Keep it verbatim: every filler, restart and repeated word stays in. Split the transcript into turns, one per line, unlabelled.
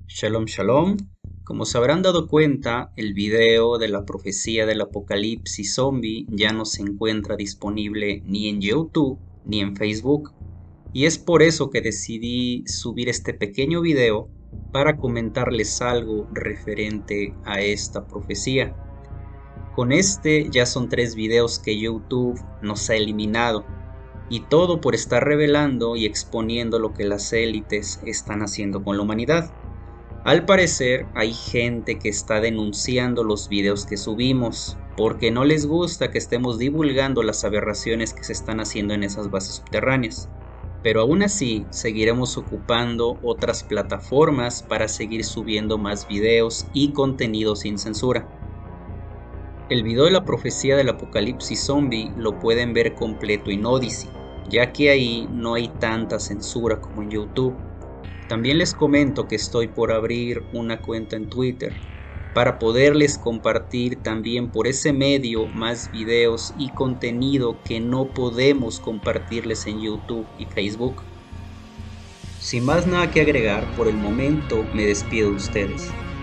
Shalom, shalom. Como se habrán dado cuenta, el video de la profecía del apocalipsis zombie ya no se encuentra disponible ni en YouTube ni en Facebook. Y es por eso que decidí subir este pequeño video para comentarles algo referente a esta profecía. Con este ya son tres videos que YouTube nos ha eliminado. Y todo por estar revelando y exponiendo lo que las élites están haciendo con la humanidad. Al parecer hay gente que está denunciando los videos que subimos porque no les gusta que estemos divulgando las aberraciones que se están haciendo en esas bases subterráneas. Pero aún así seguiremos ocupando otras plataformas para seguir subiendo más videos y contenido sin censura. El video de la profecía del apocalipsis zombie lo pueden ver completo en Odysee, ya que ahí no hay tanta censura como en YouTube. También les comento que estoy por abrir una cuenta en Twitter para poderles compartir también por ese medio más videos y contenido que no podemos compartirles en YouTube y Facebook. Sin más nada que agregar, por el momento me despido de ustedes.